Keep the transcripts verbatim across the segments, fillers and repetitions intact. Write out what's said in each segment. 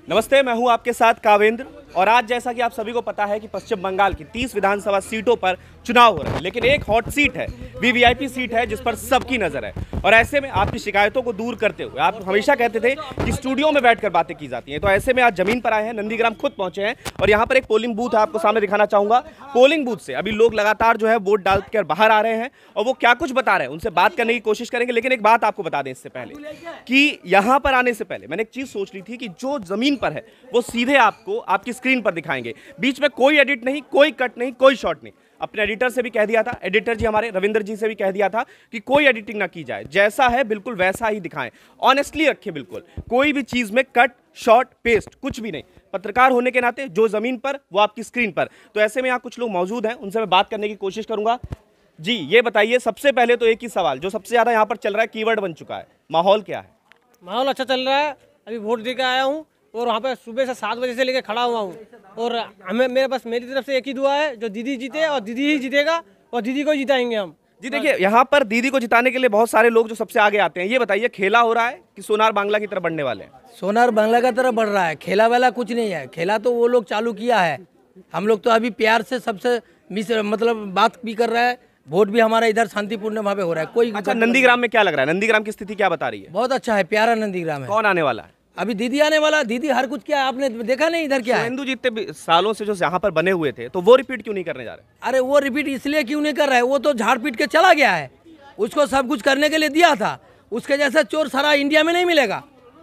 नमस्ते, मैं हूं आपके साथ कावेंद्र। और आज जैसा कि आप सभी को पता है कि पश्चिम बंगाल की तीस विधानसभा सीटों पर चुनाव हो रहे हैं, लेकिन एक हॉट सीट है, वीवीआईपी सीट है, जिस पर सबकी नजर है। और ऐसे में आपकी शिकायतों को दूर करते हुए आप हमेशा कहते थे कि स्टूडियो में बैठकर बातें की जाती हैं, तो ऐसे में आज जमीन पर आए हैं, नंदीग्राम खुद पहुंचे हैं और यहाँ पर एक पोलिंग बूथ है, आपको सामने दिखाना चाहूंगा। पोलिंग बूथ से अभी लोग लगातार जो है वोट डालकर बाहर आ रहे हैं और वो क्या कुछ बता रहे हैं उनसे बात करने की कोशिश करेंगे। लेकिन एक बात आपको बता दें इससे पहले कि यहाँ पर आने से पहले मैंने एक चीज सोच ली थी कि जो जमीन पर है वो सीधे आपको आपकी स्क्रीन पर दिखाएंगे, बीच में कोई एडिट नहीं, कोई कट नहीं, कोई शॉट नहीं। अपने एडिटर से भी कह दिया था, एडिटर जी हमारे रविंद्र जी से भी कह दिया था कि कोई एडिटिंग ना की जाए, जैसा है बिल्कुल वैसा ही दिखाएं, ऑनेस्टली रखें, बिल्कुल कोई भी चीज में कट शॉट पेस्ट कुछ भी नहीं। पत्रकार होने के नाते जो जमीन पर वो आपकी स्क्रीन पर। तो ऐसे में यहाँ कुछ लोग मौजूद हैं, उनसे मैं बात करने की कोशिश करूंगा। जी ये बताइए, सबसे पहले तो एक ही सवाल जो सबसे ज्यादा यहाँ पर चल रहा है, कीवर्ड बन चुका है, माहौल क्या है? माहौल अच्छा चल रहा है। अभी वोट दे के आया हूँ और वहाँ पे सुबह से सात बजे से लेकर खड़ा हुआ हूँ और हमें मेरे पास मेरी तरफ से एक ही दुआ है, जो दीदी जीते और दीदी ही जीतेगा और दीदी को जिताएंगे हम। जी देखिए, यहाँ पर दीदी को जिताने के लिए बहुत सारे लोग जो सबसे आगे आते हैं, ये बताइए खेला हो रहा है कि सोनार बांग्ला की तरफ बढ़ने वाले हैं? सोनार बांग्ला की तरफ बढ़ रहा है, खेला वाला कुछ नहीं है। खेला तो वो लोग चालू किया है, हम लोग तो अभी प्यार से सबसे मिस मतलब बात भी कर रहा है। वोट भी हमारा इधर शांतिपूर्ण भाव हो रहा है। कोई अच्छा, नंदीग्राम में क्या लग रहा है? नंदीग्राम की स्थिति क्या बता रही है? बहुत अच्छा है, प्यारा नंदीग्राम है। कौन आने वाला है? अभी दीदी आने वाला। दीदी हर कुछ क्या आपने देखा नहीं इधर क्या है? हिंदू जितने सालों से जो यहाँ पर बने हुए थे, तो वो रिपीट क्यों नहीं करने जा रहे? अरे वो रिपीट इसलिए क्यों नहीं कर रहा है, वो तो झाड़ पीट के चला गया है। उसको सब कुछ करने के लिए दिया था, उसके जैसा चोर सारा इंडिया में नहीं मिलेगा।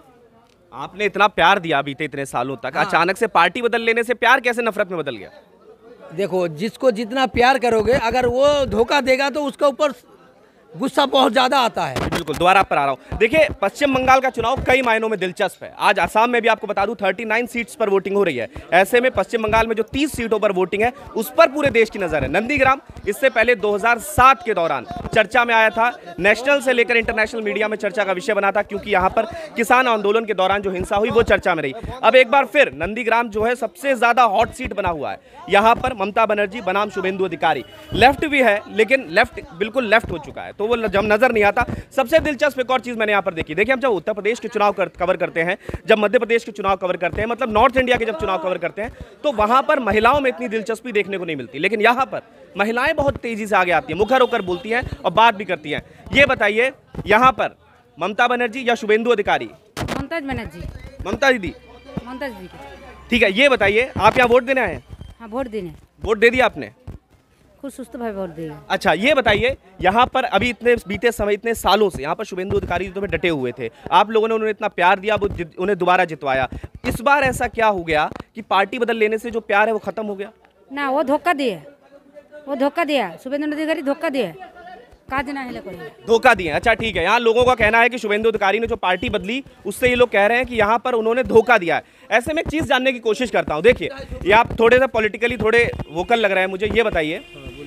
आपने इतना प्यार दिया बीते इतने सालों तक, हाँ। अचानक से पार्टी बदल लेने से प्यार कैसे नफरत में बदल गया? देखो, जिसको जितना प्यार करोगे, अगर वो धोखा देगा तो उसके ऊपर गुस्सा बहुत ज्यादा आता है। बिल्कुल, दोबारा पर आ रहा हूँ। देखिए, पश्चिम बंगाल का चुनाव कई मायनों में दिलचस्प है। आज असम में भी आपको बता दूं उनतालीस सीट्स पर वोटिंग हो रही है। ऐसे में पश्चिम बंगाल में जो तीस सीटों पर वोटिंग है उस पर पूरे देश की नजर है। नंदीग्राम इससे पहले दो हज़ार सात के दौरान चर्चा में आया था, नेशनल से लेकर इंटरनेशनल मीडिया में चर्चा का विषय बना था, क्योंकि यहाँ पर किसान आंदोलन के दौरान जो हिंसा हुई वो चर्चा में रही। अब एक बार फिर नंदीग्राम जो है सबसे ज्यादा हॉट सीट बना हुआ है। यहाँ पर ममता बनर्जी बनाम शुभेंदु अधिकारी, लेफ्ट भी है लेकिन लेफ्ट बिल्कुल लेफ्ट हो चुका है, तो वो जब नजर नहीं आता। सबसे दिलचस्प एक और चीज मैंने यहाँ पर देखी। देखिए, हम जब उत्तर प्रदेश के चुनाव कर, कवर करते हैं, जब मध्य प्रदेश के चुनाव कवर करते हैं, मतलब नॉर्थ इंडिया के जब चुनाव कवर करते हैं, तो वहां पर महिलाओं में इतनी दिलचस्पी देखने को नहीं मिलती। लेकिन यहाँ पर महिलाएं बहुत तेजी से आगे आती हैं, मुखर होकर बोलती हैं और बात भी करती हैं। ये बताइए, यहाँ पर ममता बनर्जी या शुभेंदु अधिकारी? ममता बनर्जी। ममता दीदी? ममता दीदी। ठीक है, ये बताइए, आप यहाँ वोट देने आए हैं? हाँ, वोट देने। वोट दे दिया आपने? खुद सुस्त भाई वोट देगा। अच्छा, ये बताइए, यहाँ पर अभी इतने बीते समय इतने सालों से यहाँ पर शुभेंदु अधिकारी तो डटे हुए थे, आप लोगों ने उन्हें इतना प्यार दिया, वो उन्हें दोबारा जितवाया। इस बार ऐसा क्या हो गया कि पार्टी बदल लेने से जो प्यार है वो खत्म हो गया? ना, वो धोखा दिए, वो धोखा दिया, शुभेंदु अधिकारी धोखा दिए, काज ना है कोई धोखा दिए। अच्छा ठीक है, यहाँ लोगों का कहना है कि शुभेंदु अधिकारी ने जो पार्टी बदली उससे ये लोग कह रहे हैं कि यहाँ पर उन्होंने धोखा दिया है। ऐसे में एक चीज जानने की कोशिश करता हूँ। देखिए, ये आप थोड़े सा पॉलिटिकली थोड़े वोकल लग रहे हैं मुझे। ये बताइए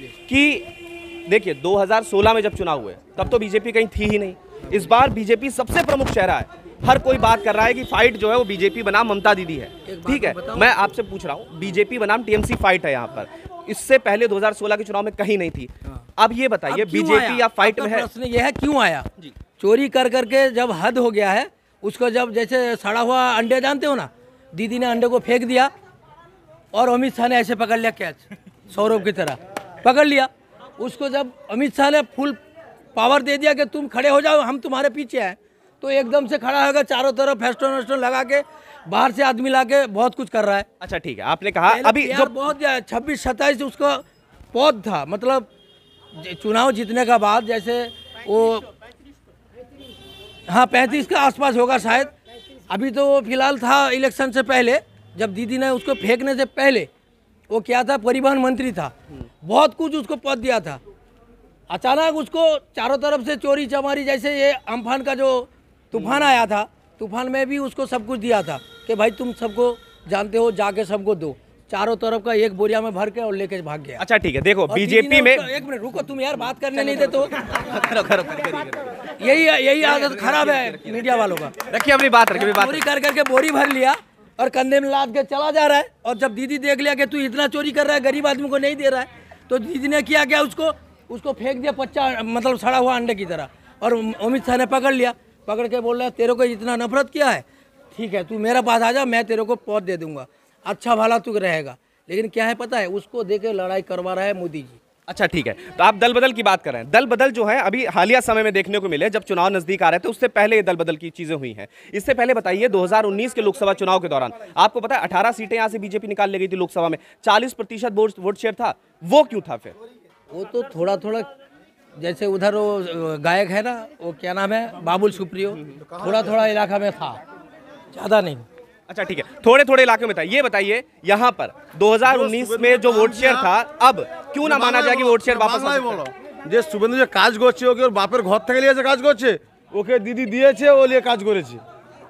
कि देखिए, दो हज़ार सोलह में जब चुनाव हुए तब तो बीजेपी कहीं थी ही नहीं। इस बार बीजेपी सबसे प्रमुख चेहरा है, हर कोई बात कर रहा है कि फाइट जो है वो बीजेपी बनाम ममता दीदी है। ठीक है, मैं आपसे पूछ रहा हूँ, बीजेपी बनाम टीएमसी फाइट है यहाँ पर, इससे पहले दो हज़ार सोलह के चुनाव में कहीं नहीं थी। अब ये बताइए, बीजेपी या फाइट में है? प्रश्न यह है, क्यों आया? चोरी कर करके जब हद हो गया है, उसको जब जैसे सड़ा हुआ अंडे जानते हो ना, दीदी ने अंडे को फेंक दिया और अमित शाह ने ऐसे पकड़ लिया, कैच सौरभ की तरह पकड़ लिया उसको। जब अमित शाह ने फुल पावर दे दिया कि तुम खड़े हो जाओ, हम तुम्हारे पीछे हैं, तो एकदम से खड़ा होगा, चारों तरफ फेस्टोन वेस्टोन लगा के बाहर से आदमी ला के बहुत कुछ कर रहा है। अच्छा ठीक है, आपने कहा अभी जो बहुत छब्बीस सत्ताईस उसका पौध था, मतलब चुनाव जीतने का बाद जैसे वो हाँ पैंतीस के आसपास होगा शायद। अभी तो वो फिलहाल था इलेक्शन से पहले, जब दीदी ने उसको फेंकने से पहले वो क्या था, परिवहन मंत्री था, बहुत कुछ उसको पद दिया था। अचानक उसको चारों तरफ से चोरी चमारी, जैसे ये अम्फान का जो तूफान आया था, तूफान में भी उसको सब कुछ दिया था कि भाई तुम सबको जानते हो, जाके सबको दो। चारों तरफ का एक बोरिया में भर के और लेके भाग गया। अच्छा ठीक है, देखो बीजेपी में एक मिनट रुको, तुम यार बात करने नहीं दे तो यही यही आदत खराब है मीडिया वालों का। रखिए अपनी बात, रखिए बात। चोरी कर करके बोरी भर लिया और कंधे में लाद के चला जा रहा है, और जब दीदी देख लिया कि तू इतना चोरी कर रहा है, गरीब आदमी को नहीं दे रहा है, तो दीदी ने किया क्या, उसको उसको फेंक दिया पच्चा, मतलब सड़ा हुआ अंडे की तरह। और अमित शाह ने पकड़ लिया, पकड़ के बोल रहा है तेरे को इतना नफरत किया है, ठीक है तू मेरे पास आ जा, मैं तेरे को पद दे दूंगा, अच्छा भला तू रहेगा। लेकिन क्या है पता है, उसको देके लड़ाई करवा रहा है मोदी जी। अच्छा ठीक है, तो आप दल बदल की बात कर रहे हैं। दल बदल जो है अभी हालिया समय में देखने को मिले, जब चुनाव नजदीक आ रहे थे उससे पहले ये दल बदल की चीजें हुई हैं। इससे पहले बताइए दो हज़ार उन्नीस के लोकसभा चुनाव के दौरान आपको पता है अठारह सीटें यहाँ से बीजेपी निकाल ले गई थी लोकसभा में, चालीस प्रतिशत वोट शेयर था। वो क्यों था फिर? वो तो थोड़ा थोड़ा, जैसे उधर वो गायक है ना, वो क्या नाम है, बाबुल सुप्रियो, थोड़ा थोड़ा इलाका में था, ज़्यादा नहीं। अच्छा ठीक है, थोड़े थोड़े इलाके में था। ये बताइए यहाँ पर दो हज़ार उन्नीस में जो वोट शेयर था, अब क्यों ना माना जाए कि वोट शेयर वापस? যে শুভেন্দু যে কাজ করছে ওকে ওর বাপের ঘর থেকে নিয়ে কাজ করছে, ওকে দিদি দিয়েছে ও নিয়ে কাজ করেছে।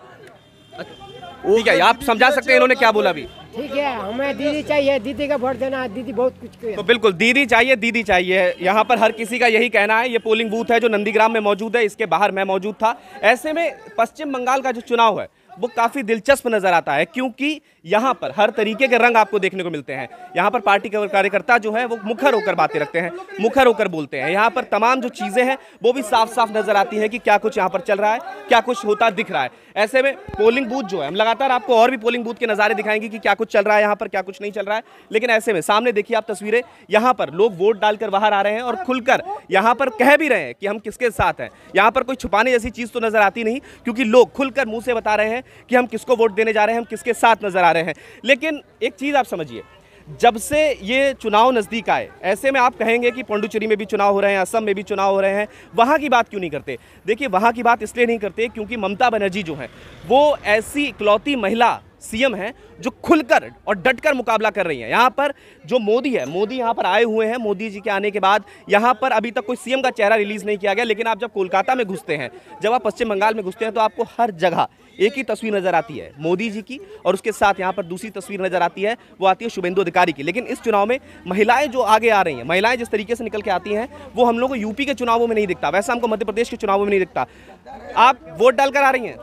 ठीक है, आप समझा सकते हैं इन्होंने क्या बोला अभी? ठीक है, हमें दीदी चाहिए, दीदी का वोट देना है, दीदी बहुत कुछ किया। तो बिल्कुल दीदी चाहिए, दीदी चाहिए, यहाँ पर हर किसी का यही कहना है। ये पोलिंग बूथ है जो नंदीग्राम में मौजूद है, इसके बाहर मैं मौजूद था। ऐसे में पश्चिम बंगाल का जो चुनाव है वो काफ़ी दिलचस्प नजर आता है, क्योंकि यहाँ पर हर तरीके के रंग आपको देखने को मिलते हैं। यहाँ पर पार्टी के कार्यकर्ता जो है वो मुखर होकर बातें रखते हैं, मुखर होकर बोलते हैं। यहाँ पर तमाम जो चीज़ें हैं वो भी साफ साफ नजर आती हैं कि क्या कुछ यहाँ पर चल रहा है, क्या कुछ होता दिख रहा है। ऐसे में पोलिंग बूथ जो है, हम लगातार आपको और भी पोलिंग बूथ के नज़ारे दिखाएंगे कि क्या कुछ चल रहा है यहाँ पर, क्या कुछ नहीं चल रहा है। लेकिन ऐसे में सामने देखिए आप तस्वीरें, यहाँ पर लोग वोट डालकर बाहर आ रहे हैं और खुलकर यहाँ पर कह भी रहे हैं कि हम किसके साथ हैं। यहाँ पर कोई छुपाने जैसी चीज़ तो नजर आती नहीं, क्योंकि लोग खुलकर मुंह से बता रहे हैं कि हम किसको वोट देने जा रहे हैं, हम किसके साथ नजर आ रहे हैं। लेकिन एक चीज़ आप समझिए, जब से ये चुनाव नज़दीक आए, ऐसे में आप कहेंगे कि पौंडुचेरी में भी चुनाव हो रहे हैं, असम में भी चुनाव हो रहे हैं, वहाँ की बात क्यों नहीं करते? देखिए वहाँ की बात इसलिए नहीं करते क्योंकि ममता बनर्जी जो है वो ऐसी इकलौती महिला सीएम है जो खुलकर और डटकर मुकाबला कर रही है। यहाँ पर जो मोदी है, मोदी यहाँ पर आए हुए हैं, मोदी जी के आने के बाद यहाँ पर अभी तक कोई सीएम का चेहरा रिलीज नहीं किया गया। लेकिन आप जब कोलकाता में घुसते हैं, जब आप पश्चिम बंगाल में घुसते हैं, तो आपको हर जगह एक ही तस्वीर नजर आती है मोदी जी की, और उसके साथ यहाँ पर दूसरी तस्वीर नजर आती है, वो आती है शुभेंदु अधिकारी की। लेकिन इस चुनाव में महिलाएं जो आगे आ रही हैं, महिलाएं जिस तरीके से निकल के आती हैं, वो हम लोग को यूपी के चुनावों में नहीं दिखता, वैसा हमको मध्य प्रदेश के चुनावों में नहीं दिखता। आप वोट डालकर आ रही हैं?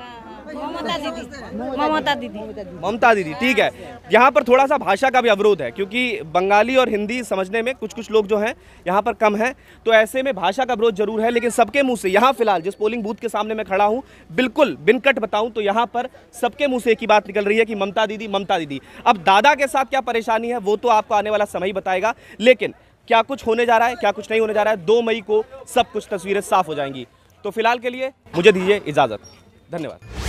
ममता दीदी, ममता दीदी, ममता दीदी, ठीक है। यहाँ पर थोड़ा सा भाषा का भी अवरोध है, क्योंकि बंगाली और हिंदी समझने में कुछ कुछ लोग जो हैं यहाँ पर कम हैं, तो ऐसे में भाषा का अवरोध जरूर है। लेकिन सबके मुंह से यहाँ फिलहाल जिस पोलिंग बूथ के सामने मैं खड़ा हूँ, बिल्कुल बिनकट बताऊँ तो यहाँ पर सबके मुंह से एक ही बात निकल रही है कि ममता दीदी, ममता दीदी। अब दादा के साथ क्या परेशानी है वो तो आपको आने वाला समय ही बताएगा, लेकिन क्या कुछ होने जा रहा है, क्या कुछ नहीं होने जा रहा है, दो मई को सब कुछ तस्वीरें साफ हो जाएंगी। तो फिलहाल के लिए मुझे दीजिए इजाज़त, धन्यवाद।